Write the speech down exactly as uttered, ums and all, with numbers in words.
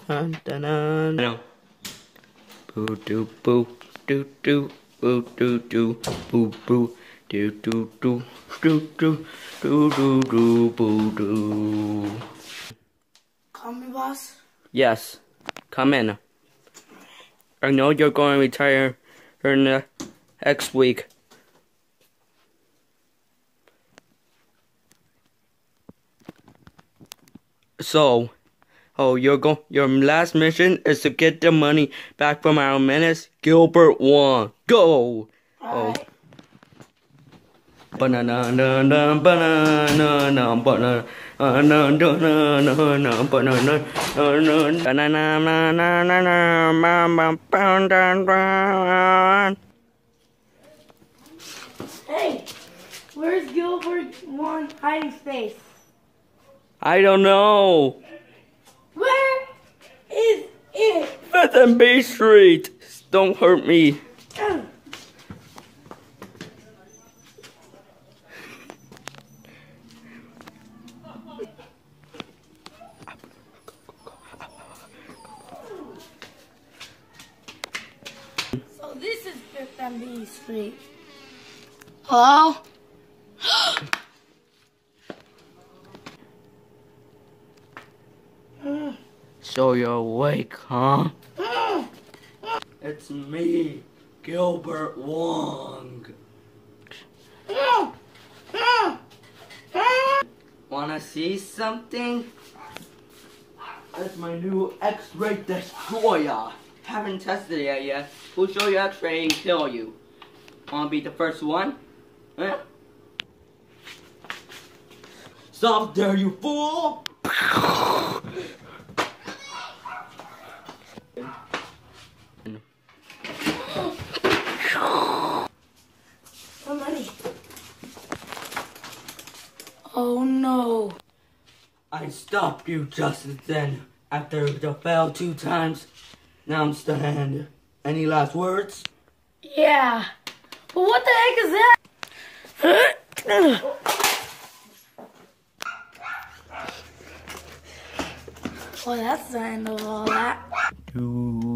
dun, dun, dun. No. Boo doo boo doo doo boo doo doo boo boo doo doo doo doo doo doo doo doo boo doo. Call me, boss. Yes, come in. I know you're going to retire in the next week. So, oh, your go. Your last mission is to get the money back from our menace, Gilbert Wong. Go. All Oh. Banana, banana, banana, banana, banana, banana, banana, banana. Hey, where's Gilbert One hiding space? I don't know. Where is it? Fifth and B Street. Don't hurt me. Ugh. So this is Fifth and B Street. Hello? So you're awake, huh? It's me, Gilbert Wong. Wanna see something? That's my new X-ray destroyer. Haven't tested it yet. We'll show you X-ray and kill you. Wanna be the first one? Huh? Stop there, you fool! Somebody. Oh no. I stopped you just then after you fell two times. Now I'm stunned. Any last words? Yeah. But what the heck is that? Well, that's the end of all that. Two.